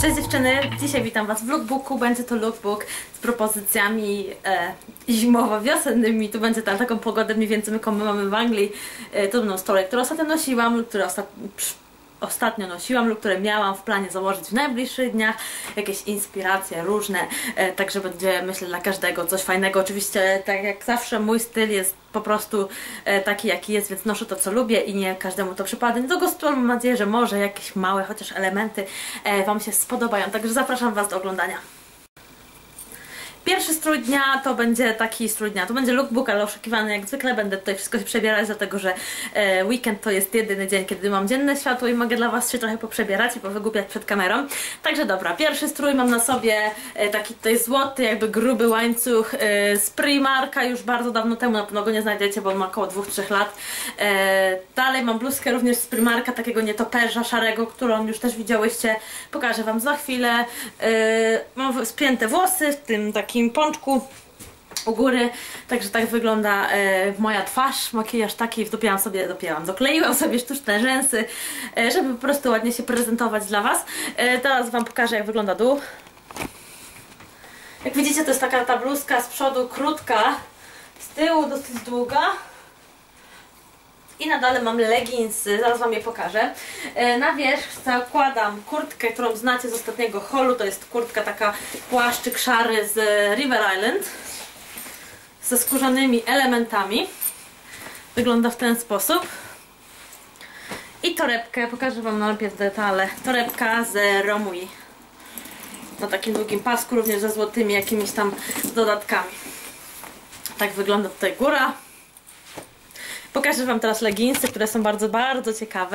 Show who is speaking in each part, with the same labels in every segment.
Speaker 1: Cześć dziewczyny, dzisiaj witam Was w lookbooku. Będzie to lookbook z propozycjami zimowo-wiosennymi. Tu będzie taką pogodę mniej więcej, jaką my mamy w Anglii. To będą stroje, które ostatnio nosiłam lub które ostatnio nosiłam lub które miałam w planie założyć w najbliższych dniach. Jakieś inspiracje różne, także będzie, myślę, dla każdego coś fajnego. Oczywiście, tak jak zawsze, mój styl jest po prostu taki, jaki jest, więc noszę to, co lubię i nie każdemu to przypadnie do gustu, ale mam nadzieję, że może jakieś małe chociaż elementy Wam się spodobają, także zapraszam Was do oglądania. Pierwszy strój dnia to będzie taki strój dnia, to będzie lookbook, ale oszukiwany jak zwykle. Będę tutaj wszystko się przebierać, dlatego że weekend to jest jedyny dzień, kiedy mam dzienne światło i mogę dla Was się trochę poprzebierać i powygłupiać przed kamerą. Także dobra, pierwszy strój mam na sobie taki tutaj złoty, jakby gruby łańcuch z Primarka, już bardzo dawno temu, na pewno go nie znajdziecie, bo on ma około 2-3 lat. Dalej mam bluzkę również z Primarka, takiego nietoperza szarego, którą już też widziałyście, pokażę Wam za chwilę. Mam spięte włosy w tym takim pączku u góry, także tak wygląda moja twarz, makijaż taki, dokleiłam sobie sztuczne rzęsy, żeby po prostu ładnie się prezentować dla Was. Teraz Wam pokażę, jak wygląda dół. Jak widzicie, to jest taka ta bluzka z przodu krótka, z tyłu dosyć długa i na dole mam leginsy, zaraz Wam je pokażę. Na wierzch zakładam kurtkę, którą znacie z ostatniego haulu, to jest kurtka taka płaszczyk szary z River Island ze skórzanymi elementami. Wygląda w ten sposób. I torebkę, pokażę Wam najpierw detale. Torebka z Romui na takim długim pasku, również ze złotymi jakimiś tam dodatkami. Tak wygląda tutaj góra. Pokażę Wam teraz leginsy, które są bardzo, bardzo ciekawe.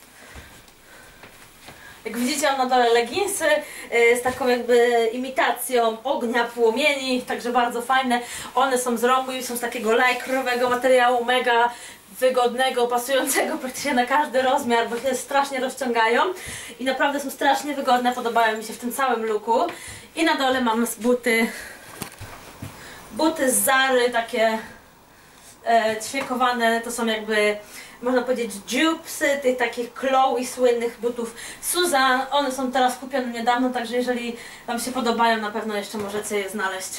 Speaker 1: Jak widzicie, mam na dole leginsy z taką jakby imitacją ognia, płomieni, także bardzo fajne. One są z Romui, są z takiego lajkrowego materiału, mega wygodnego, pasującego praktycznie na każdy rozmiar, bo się strasznie rozciągają i naprawdę są strasznie wygodne, podobają mi się w tym całym looku. I na dole mam buty z Zary, takie ćwiekowane, to są jakby, można powiedzieć, dupesy tych takich Chloe słynnych butów Suzanne. One są teraz kupione niedawno, także jeżeli Wam się podobają, na pewno jeszcze możecie je znaleźć.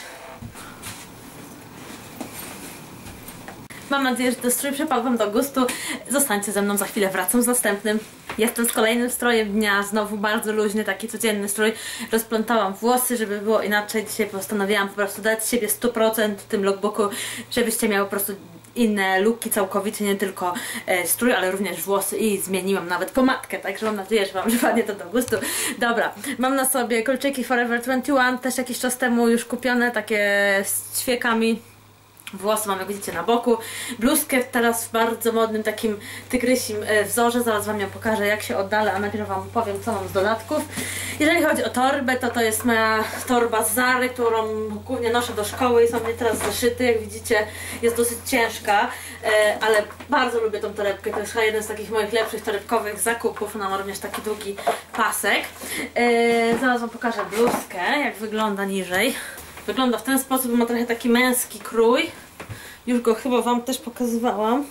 Speaker 1: Mam nadzieję, że ten strój przypadł Wam do gustu. Zostańcie ze mną, za chwilę wracam z następnym. Jestem z kolejnym strojem dnia, znowu bardzo luźny, taki codzienny strój. Rozplątałam włosy, żeby było inaczej. Dzisiaj postanowiłam po prostu dać siebie 100% w tym lookbooku, żebyście miały po prostu inne looki całkowicie, nie tylko strój, ale również włosy i zmieniłam nawet pomadkę, także mam nadzieję, że Wam przypadnie to do gustu. Dobra, mam na sobie kolczyki Forever 21, też jakiś czas temu już kupione, takie z ćwiekami. Włosy mam, jak widzicie, na boku. Bluzkę teraz w bardzo modnym takim tygrysim wzorze. Zaraz Wam ją pokażę, jak się oddalę, a najpierw Wam powiem, co mam z dodatków. Jeżeli chodzi o torbę, to jest moja torba z Zary, którą głównie noszę do szkoły i są mnie teraz zeszyty. Jak widzicie, jest dosyć ciężka, ale bardzo lubię tą torebkę. To jest chyba jeden z takich moich lepszych torebkowych zakupów. Ona ma również taki długi pasek. Zaraz Wam pokażę bluzkę, jak wygląda niżej. Wygląda w ten sposób, ma trochę taki męski krój. Już go chyba Wam też pokazywałam.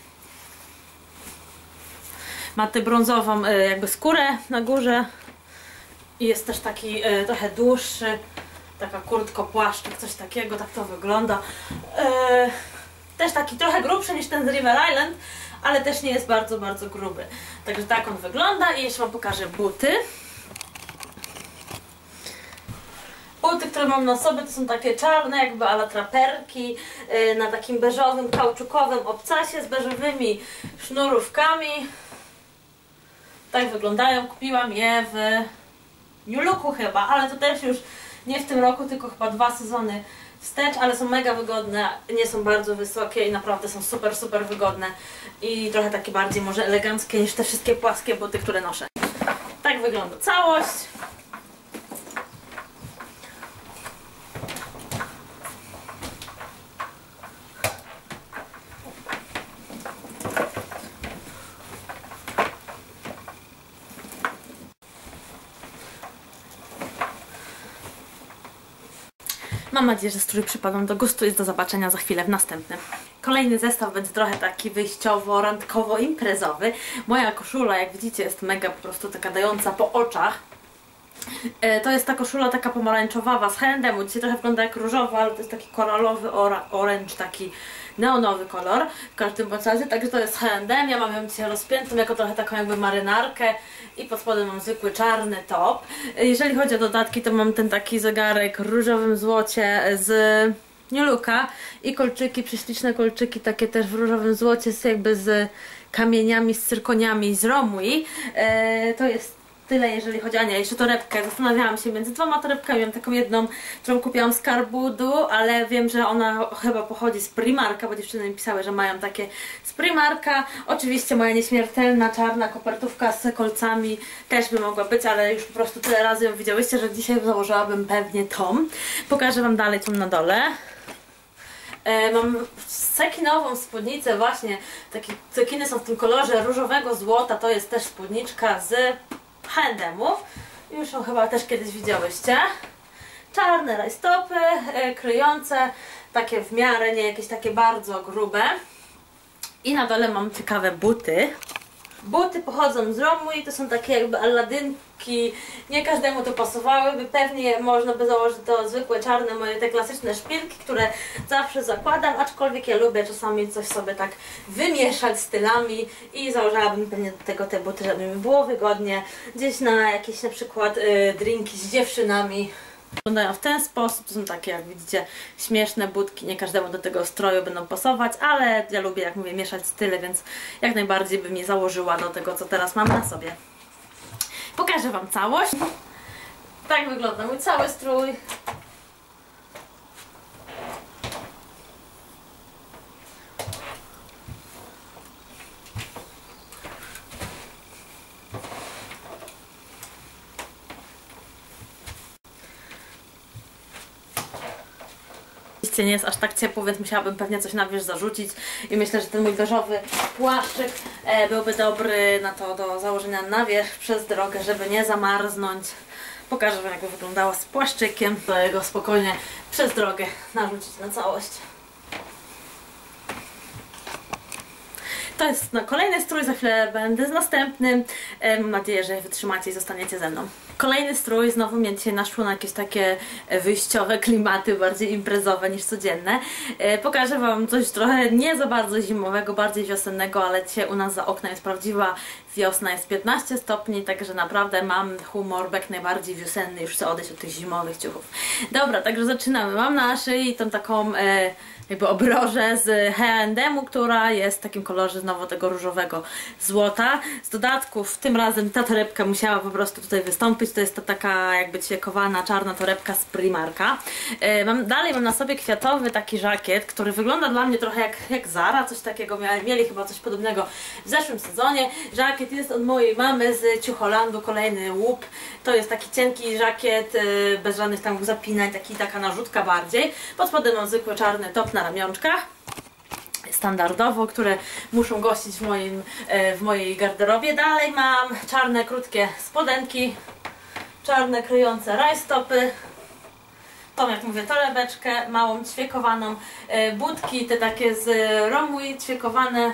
Speaker 1: Ma tę brązową jakby skórę na górze. I jest też taki trochę dłuższy. Taka kurtko-płaszczyk, coś takiego, tak to wygląda. Też taki trochę grubszy niż ten z River Island, ale też nie jest bardzo, bardzo gruby. Także tak on wygląda i jeszcze Wam pokażę buty. Buty, które mam na sobie, to są takie czarne, jakby a la traperki, na takim beżowym, kauczukowym obcasie z beżowymi sznurówkami. Tak wyglądają. Kupiłam je w New Looku chyba, ale to też już nie w tym roku, tylko chyba 2 sezony wstecz, ale są mega wygodne, nie są bardzo wysokie i naprawdę są super, super wygodne i trochę takie bardziej może eleganckie niż te wszystkie płaskie buty, które noszę. Tak wygląda całość. Mam nadzieję, że strój przypadł do gustu i do zobaczenia za chwilę w następnym. Kolejny zestaw będzie trochę taki wyjściowo, randkowo, imprezowy. Moja koszula, jak widzicie, jest mega po prostu taka dająca po oczach. To jest ta koszula taka pomarańczowawa z H&M-u. Dzisiaj trochę wygląda jak różowa, ale to jest taki koralowy orange, taki neonowy kolor w każdym razie, także to jest H&M. Ja mam ją dzisiaj rozpiętą jako trochę taką jakby marynarkę i pod spodem mam zwykły czarny top. Jeżeli chodzi o dodatki, to mam ten taki zegarek w różowym złocie z New Looka i kolczyki, prześliczne kolczyki takie też w różowym złocie jakby z kamieniami, z cyrkoniami z Romui. To jest tyle, jeżeli chodzi o nie, jeszcze torebkę. Zastanawiałam się między dwoma torebkami. Mam taką jedną, którą kupiłam z Carbudu, ale wiem, że ona chyba pochodzi z Primarka, bo dziewczyny mi pisały, że mają takie z Primarka. Oczywiście moja nieśmiertelna czarna kopertówka z kolcami też by mogła być, ale już po prostu tyle razy ją widziałyście, że dzisiaj założyłabym pewnie tą. Pokażę wam dalej tą na dole. Mam cekinową spódnicę właśnie, takie cekiny są w tym kolorze różowego złota, to jest też spódniczka z H&M-u. Już ją chyba też kiedyś widziałyście. Czarne rajstopy, kryjące, takie w miarę, nie jakieś takie bardzo grube. I na dole mam ciekawe buty. Buty pochodzą z Romui, to są takie jakby aladynki, nie każdemu to pasowałyby, pewnie można by założyć to zwykłe czarne moje te klasyczne szpilki, które zawsze zakładam, aczkolwiek ja lubię czasami coś sobie tak wymieszać stylami i założyłabym pewnie do tego te buty, żeby mi było wygodnie gdzieś na jakieś na przykład drinki z dziewczynami. Wyglądają w ten sposób, to są takie, jak widzicie, śmieszne budki, nie każdemu do tego stroju będą pasować, ale ja lubię, jak mówię, mieszać style, więc jak najbardziej bym je założyła do tego, co teraz mam na sobie. Pokażę wam całość. Tak wygląda mój cały strój. Nie jest aż tak ciepło, więc musiałabym pewnie coś na wierzch zarzucić i myślę, że ten mój beżowy płaszczyk byłby dobry na to do założenia na wierzch przez drogę, żeby nie zamarznąć. Pokażę wam, jak by wyglądało z płaszczykiem, to go spokojnie przez drogę narzucić na całość. To jest kolejny strój, za chwilę będę z następnym. Mam nadzieję, że wytrzymacie i zostaniecie ze mną. Kolejny strój, znowu mnie dzisiaj naszło na jakieś takie wyjściowe klimaty, bardziej imprezowe niż codzienne. Pokażę wam coś trochę nie za bardzo zimowego, bardziej wiosennego, ale dzisiaj u nas za oknem jest prawdziwa wiosna, jest 15 stopni, także naprawdę mam humor jak najbardziej wiosenny, już chcę odejść od tych zimowych ciuchów. Dobra, także zaczynamy. Mam na szyi tą taką jakby obrożę z H&M-u, która jest w takim kolorze znowu tego różowego złota. Z dodatków tym razem ta torebka musiała po prostu tutaj wystąpić. To jest ta taka jakby ćwiekowana czarna torebka z Primarka. Dalej mam na sobie kwiatowy taki żakiet, który wygląda dla mnie trochę jak Zara, coś takiego. Mieli chyba coś podobnego w zeszłym sezonie. Żakiet jest od mojej mamy z Ciucholandu, kolejny łup. To jest taki cienki żakiet, bez żadnych tam zapinań, taka narzutka bardziej. Pod spodem mam zwykły czarny top na ramionczkach. Standardowo, które muszą gościć w mojej garderobie. Dalej mam czarne, krótkie spodenki, czarne, kryjące rajstopy, tą, jak mówię, torebeczkę małą, ćwiekowaną, butki te takie z Romui, ćwiekowane.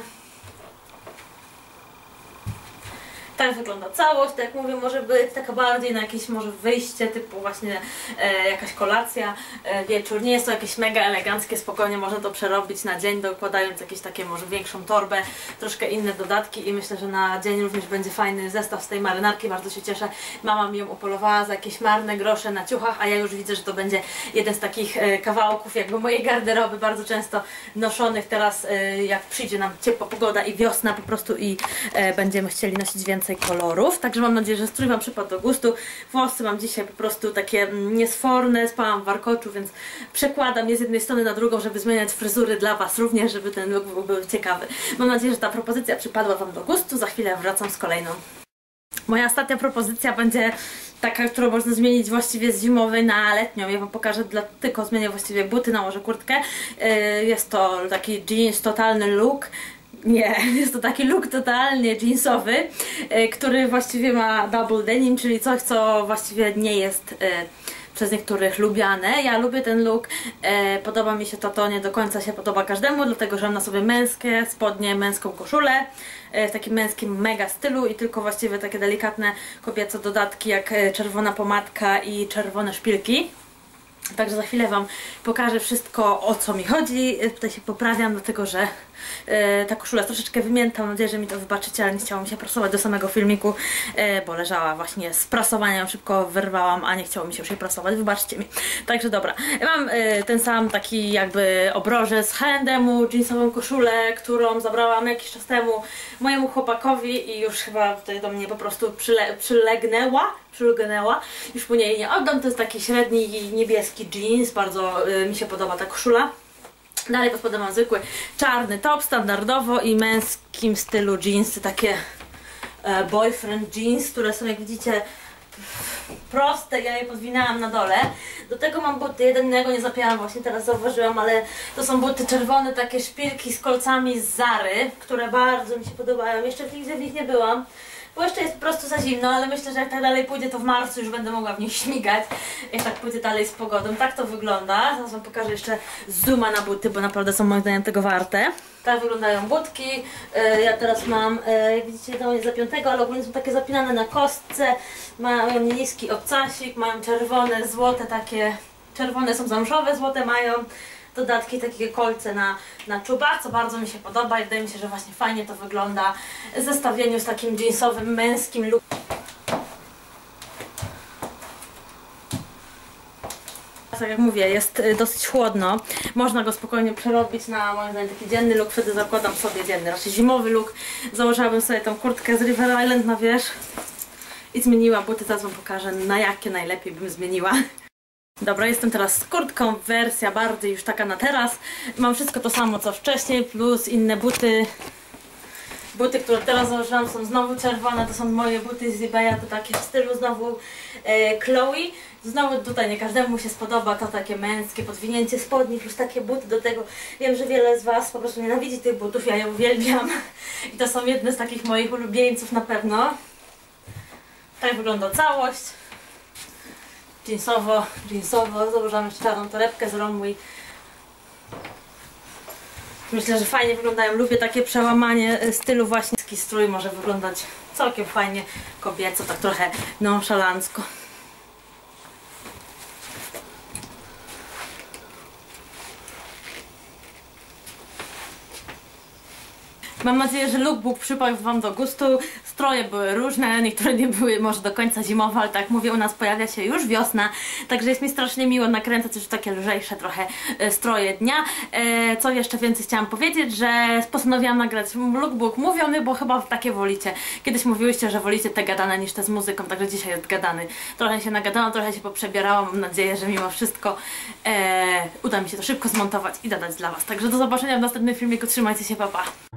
Speaker 1: Tak wygląda całość, tak jak mówię, może być taka bardziej na jakieś może wyjście, typu właśnie jakaś kolacja, wieczór. Nie jest to jakieś mega eleganckie, spokojnie można to przerobić na dzień, dokładając jakieś takie może większą torbę, troszkę inne dodatki i myślę, że na dzień również będzie fajny zestaw z tej marynarki, bardzo się cieszę. Mama mi ją upolowała za jakieś marne grosze na ciuchach, a ja już widzę, że to będzie jeden z takich kawałków jakby mojej garderoby, bardzo często noszonych teraz, jak przyjdzie nam ciepła pogoda i wiosna po prostu i będziemy chcieli nosić więcej kolorów, także mam nadzieję, że strój wam przypadł do gustu. Włosy mam dzisiaj po prostu takie niesforne, spałam w warkoczu, więc przekładam je z jednej strony na drugą, żeby zmieniać fryzury dla was również, żeby ten look był ciekawy. Mam nadzieję, że ta propozycja przypadła wam do gustu. Za chwilę wracam z kolejną. Moja ostatnia propozycja będzie taka, którą można zmienić właściwie z zimowej na letnią. Ja wam pokażę, tylko zmienię właściwie buty, nałożę kurtkę. Jest to taki jeans, totalny look. Nie, jest to taki look totalnie jeansowy, który właściwie ma double denim, czyli coś, co właściwie nie jest przez niektórych lubiane. Ja lubię ten look, podoba mi się to nie do końca się podoba każdemu, dlatego że mam na sobie męskie spodnie, męską koszulę w takim męskim mega stylu i tylko właściwie takie delikatne kobiece dodatki jak czerwona pomadka i czerwone szpilki. Także za chwilę Wam pokażę wszystko, o co mi chodzi. Tutaj się poprawiam, dlatego że ta koszula jest troszeczkę wymięta. Mam nadzieję, że mi to wybaczycie, ale nie chciało mi się prasować do samego filmiku, bo leżała właśnie z prasowaniem, szybko wyrwałam, a nie chciało mi się już jej prasować, wybaczcie mi. Także dobra, mam ten sam taki jakby obroże z H&M-u, jeansową koszulę, którą zabrałam jakiś czas temu mojemu chłopakowi i już chyba tutaj do mnie po prostu przylegnęła, już mu jej nie oddam. To jest taki średni niebieski jeans, bardzo mi się podoba ta koszula. Dalej pod spodem mam zwykły czarny top, standardowo i męskim stylu jeansy, takie boyfriend jeans, które są, jak widzicie, proste. Ja je podwinęłam na dole. Do tego mam buty, jednego nie zapięłam, właśnie teraz zauważyłam, ale to są buty czerwone, takie szpilki z kolcami z Zary, które bardzo mi się podobają. Jeszcze nigdy w nich nie byłam, bo jeszcze jest po prostu za zimno, ale myślę, że jak tak dalej pójdzie, to w marcu już będę mogła w nich śmigać, jak tak pójdzie dalej z pogodą. Tak to wygląda. Zaraz Wam pokażę jeszcze zooma na buty, bo naprawdę są moim zdaniem tego warte. Tak wyglądają butki. Ja teraz mam, jak widzicie, to jest za piątego, ale ogólnie są takie zapinane na kostce. Mają niski obcasik, mają czerwone, złote takie, czerwone są zamszowe, złote mają dodatki, takie kolce na czubach, co bardzo mi się podoba i wydaje mi się, że właśnie fajnie to wygląda w zestawieniu z takim jeansowym, męskim lookiem. Tak jak mówię, jest dosyć chłodno, można go spokojnie przerobić na moim zdaniem taki dzienny look, wtedy zakładam sobie dzienny, raczej zimowy look. Założyłabym sobie tą kurtkę z River Island na wierzch i zmieniła buty, teraz Wam pokażę, na jakie najlepiej bym zmieniła. Dobra, jestem teraz z kurtką, wersja bardziej już taka na teraz. Mam wszystko to samo co wcześniej, plus inne buty. Buty, które teraz założyłam, są znowu czerwone, to są moje buty z eBaya, to takie w stylu znowu Chloe. Znowu tutaj nie każdemu się spodoba to takie męskie podwinięcie spodni, plus takie buty do tego. Wiem, że wiele z Was po prostu nienawidzi tych butów, ja je uwielbiam. I to są jedne z takich moich ulubieńców na pewno. Tak wygląda całość. Jeansowo, założyłam jeszcze czarną torebkę z Romwe. Myślę, że fajnie wyglądają, lubię takie przełamanie stylu właśnie. Taki strój może wyglądać całkiem fajnie, kobieco, tak trochę nonszalancko. Mam nadzieję, że lookbook przypadł Wam do gustu. Stroje były różne, niektóre nie były może do końca zimowe, ale tak jak mówię, u nas pojawia się już wiosna, także jest mi strasznie miło nakręcać już takie lżejsze trochę stroje dnia. Co jeszcze więcej chciałam powiedzieć, że postanowiłam nagrać lookbook mówiony, bo chyba takie wolicie. Kiedyś mówiłyście, że wolicie te gadane niż te z muzyką, także dzisiaj jest gadany. Trochę się nagadałam, trochę się poprzebierałam, mam nadzieję, że mimo wszystko uda mi się to szybko zmontować i dodać dla Was. Także do zobaczenia w następnym filmiku, trzymajcie się, pa pa!